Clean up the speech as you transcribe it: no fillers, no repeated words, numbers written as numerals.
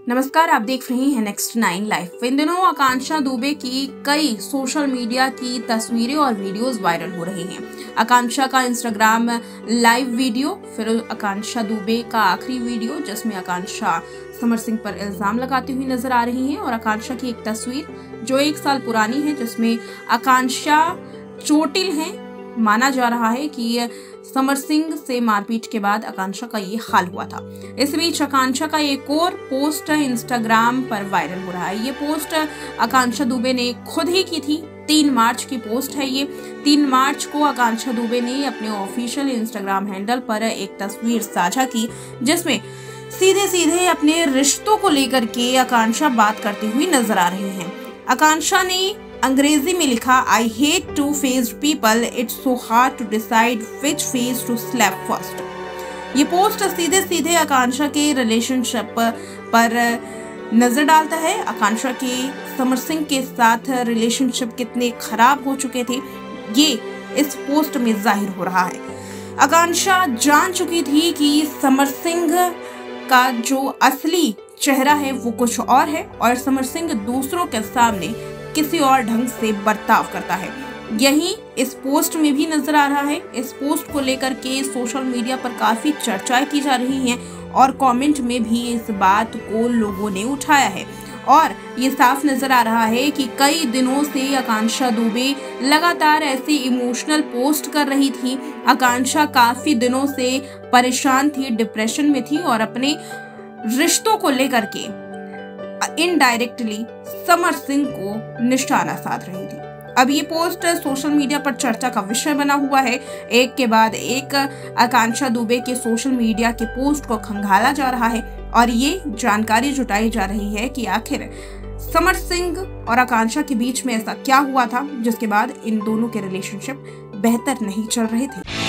नमस्कार, आप देख रहे हैं नेक्स्ट 9 लाइव। इन दिनों आकांक्षा दुबे की कई सोशल मीडिया की तस्वीरें और वीडियोस वायरल हो रही हैं। आकांक्षा का इंस्टाग्राम लाइव वीडियो, फिर आकांक्षा दुबे का आखिरी वीडियो जिसमें आकांक्षा समर सिंह पर इल्जाम लगाती हुई नजर आ रही हैं, और आकांक्षा की एक तस्वीर जो 1 साल पुरानी है जिसमें आकांक्षा चोटिल है। माना जा रहा है कि समर सिंह से मारपीट के बाद आकांक्षा का ये हाल हुआ था। इस बीच आकांक्षा का एक और पोस्ट इंस्टाग्राम पर वायरल हो रहा है। ये पोस्ट आकांक्षा दुबे ने खुद ही की थी। 3 मार्च की पोस्ट है ये। 3 मार्च को आकांक्षा दुबे ने अपने ऑफिशियल इंस्टाग्राम हैंडल पर एक तस्वीर साझा की जिसमें सीधे सीधे अपने रिश्तों को लेकर के आकांक्षा बात करती हुई नजर आ रही हैं। आकांक्षा ने अंग्रेजी में लिखा, I hate to face people, it's so hard to decide which face to slap first. ये पोस्ट सीधे सीधे आकांक्षा के रिलेशनशिप पर नजर डालता है। आकांक्षा के समर सिंह के साथ रिलेशनशिप कितने खराब हो चुके थे ये इस पोस्ट में जाहिर हो रहा है। आकांक्षा जान चुकी थी कि समर सिंह का जो असली चेहरा है वो कुछ और है, और समर सिंह दूसरों के सामने किसी और ढंग से बर्ताव करता है। यही इस पोस्ट में भी नजर आ रहा है। इस पोस्ट को लेकर के सोशल मीडिया पर काफी चर्चाएं की जा रही हैं, और कमेंट में भी इस बात को लोगों ने उठाया है। और ये साफ नजर आ रहा है कि कई दिनों से आकांक्षा दुबे लगातार ऐसे इमोशनल पोस्ट कर रही थी। आकांक्षा काफी दिनों से परेशान थी, डिप्रेशन में थी, और अपने रिश्तों को लेकर के इनडायरेक्टली समर सिंह को निशाना साध रही थी। अब ये पोस्ट सोशल मीडिया पर चर्चा का विषय बना हुआ है। एक के बाद एक आकांक्षा दुबे के सोशल मीडिया के पोस्ट को खंगाला जा रहा है, और ये जानकारी जुटाई जा रही है कि आखिर समर सिंह और आकांक्षा के बीच में ऐसा क्या हुआ था जिसके बाद इन दोनों के रिलेशनशिप बेहतर नहीं चल रहे थे।